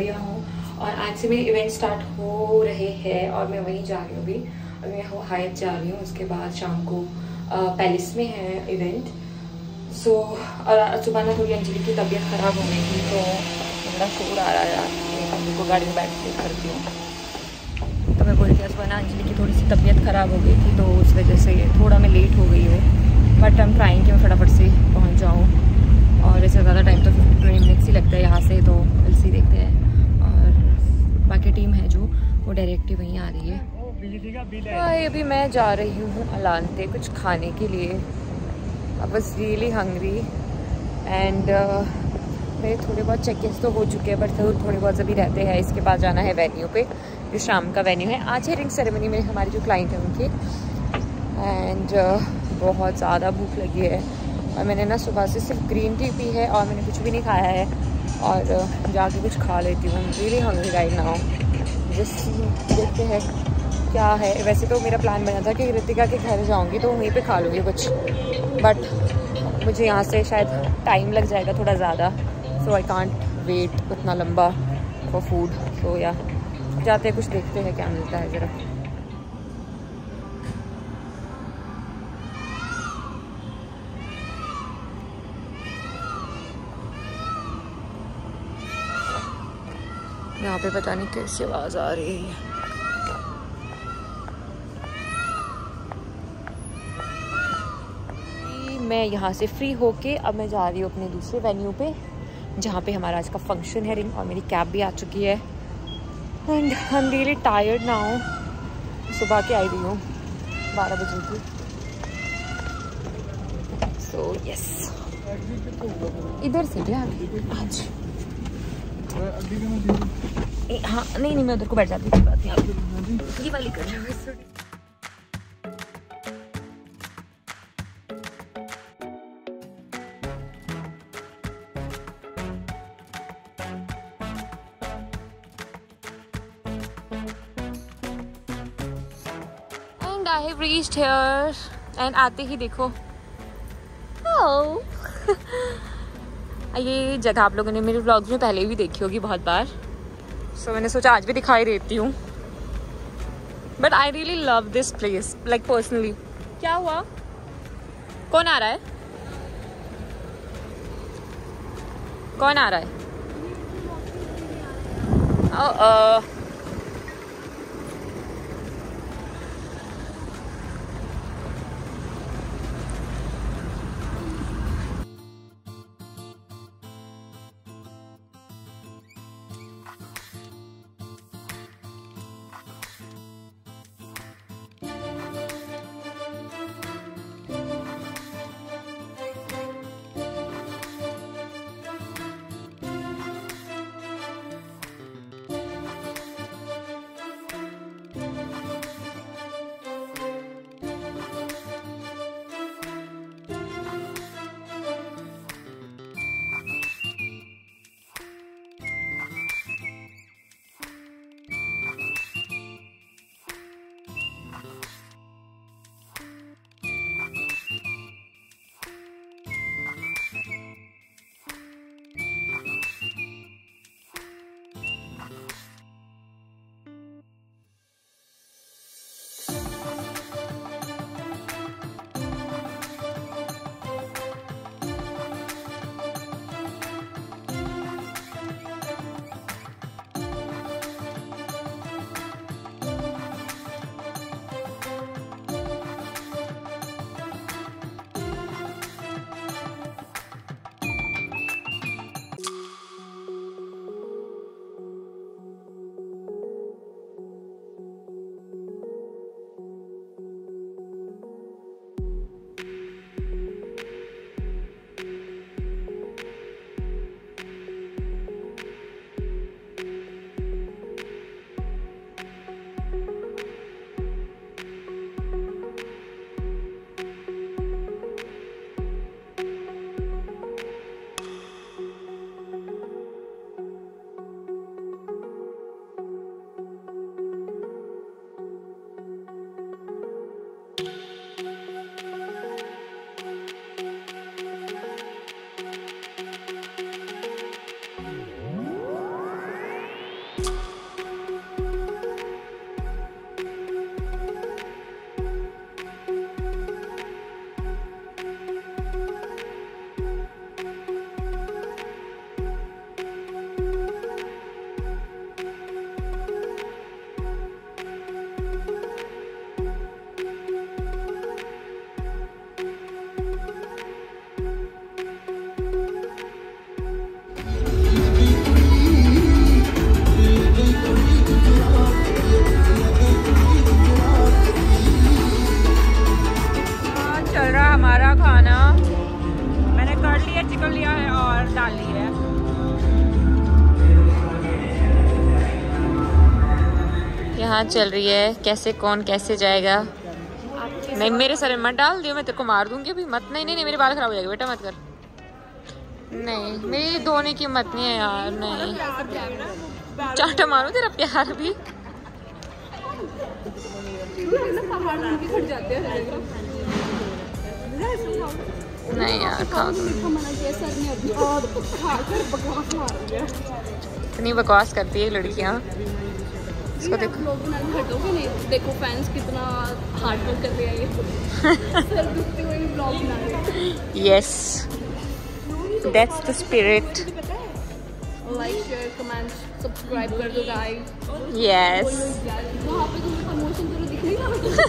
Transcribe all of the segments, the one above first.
बढ़िया हूँ। और आज से मेरे इवेंट स्टार्ट हो रहे हैं और मैं वहीं जा रही हूँ अभी। अभी मैं हायत जा रही हूँ, उसके बाद शाम को पैलेस में है इवेंट। सो और सुबह ना थोड़ी अंजलि की तबीयत ख़राब हो गई थी, तो बड़ा शोर आ रहा है यार। अंजलि को गाड़ी में बैठ के करती हूँ, तो मैं बोल रही सुबह ना अंजलि की थोड़ी सी तबीयत ख़राब हो गई थी, तो उस वजह से थोड़ा मैं लेट हो गई हूँ। बट आई एम ट्राइंग कि मैं फटाफट से पहुँच जाऊँ, और इससे ज़्यादा टाइम तो 50-20 मिनट्स ही लगता है यहाँ से, तो एलसी देखते हैं। और बाकी टीम है जो वो डायरेक्टली वहीं आ रही है। अभी मैं जा रही हूँ अलांते कुछ खाने के लिए। I was really hungry and मेरे थोड़े बहुत चेक-इन्स तो हो चुके हैं, बट थोड़े बहुत अभी रहते हैं। इसके बाद जाना है वेन्यू पे, जो शाम का वेन्यू है। आज है रिंग सेरेमनी में हमारे जो क्लाइंट हैं उनकी। एंड बहुत ज़्यादा भूख लगी है, और मैंने ना सुबह से सिर्फ ग्रीन टी पी है और मैंने कुछ भी नहीं खाया है। और जाके कुछ खा लेती हूँ, really hungry right now. Just देखते हैं क्या है। वैसे तो मेरा प्लान बना था कि रितिका के घर जाऊँगी तो वहीं पे खा लूँगी कुछ, बट मुझे यहाँ से शायद टाइम लग जाएगा थोड़ा ज़्यादा, सो आई कांट वेट उतना लंबा फॉर फूड। सो या जाते हैं, कुछ देखते हैं क्या मिलता है ज़रा। यहाँ पे पता नहीं कैसी आवाज़ आ रही है। मैं यहाँ से फ्री होके अब मैं जा रही हूँ अपने दूसरे वेन्यू पे, जहाँ पे हमारा आज का फंक्शन है रिंग, और मेरी कैब भी आ चुकी है। And I am really tired now. सुबह के आई रही हूँ 12 बजे की। सो यस, इधर से क्या आज? हाँ नहीं मैं उधर को बैठ जाती हूँ, बात नहीं, ये वाली कर रही हूँ। And I have reached here, and आते ही देखो ये जगह आप लोगों ने मेरे व्लॉग्स में पहले भी देखी होगी बहुत बार, सो मैंने सोचा आज भी दिखाई देती हूँ। But I really love this place like personally. क्या हुआ? कौन आ रहा है? कौन आ रहा है? जांच चल रही है, कैसे कौन कैसे जाएगा। नहीं मेरे सर में मत डाल दियो, मैं तेरे को मार दूंगी अभी। मत, नहीं नहीं नहीं, मेरे बाल खराब हो जाएंगे बेटा, मत कर। नहीं मेरी धोने की मत नहीं है यार, नहीं चाटा मारो तेरा प्यार भी। नहीं यार इतनी बकवास करती है लड़कियां। इसको देखो, देखो फैंस कितना हार्ड वर्क कर रहे हैं ये। Yes that's the spirit. Like share comment subscribe कर दो गाइस। यस वहाँ पे तुम्हें प्रमोशन करो, दिख रही है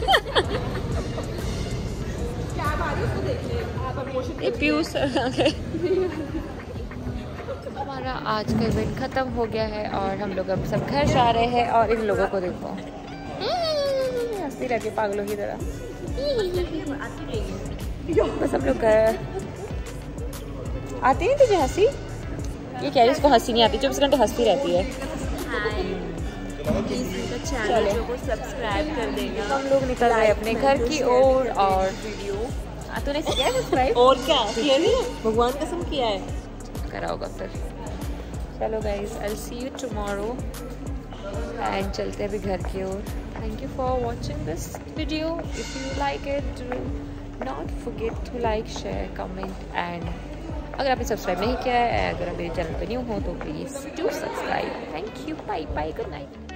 क्या बात है, उसको देखने आप प्रमोशन पीयूष हमारा आज का इवेंट खत्म हो गया है और हम लोग अब सब घर जा रहे हैं। और इन लोगों को देखो, हंसती रहती है पागलों की तरह। बस हम लोग आती नहीं तुझे हंसी? ये कह रही इसको हंसी नहीं आती, 24 घंटे हंसती रहती है। चलो सब्सक्राइब कर देना। हम लोग निकल रहे हैं अपने घर की ओर। और वीडियो तूने किया है सब्सक्राइब? और क्या किया नहीं, भगवान कसम किया है, करा होगा फिर। चलो guys, I will see you tomorrow and चलते हैं अभी घर की ओर। Thank you for watching this video. If you like it not forget to like share comment and अगर आपने सब्सक्राइब नहीं किया है, अगर आप मेरे चैनल पर न्यू हो तो please do subscribe. Thank you, bye bye, good night.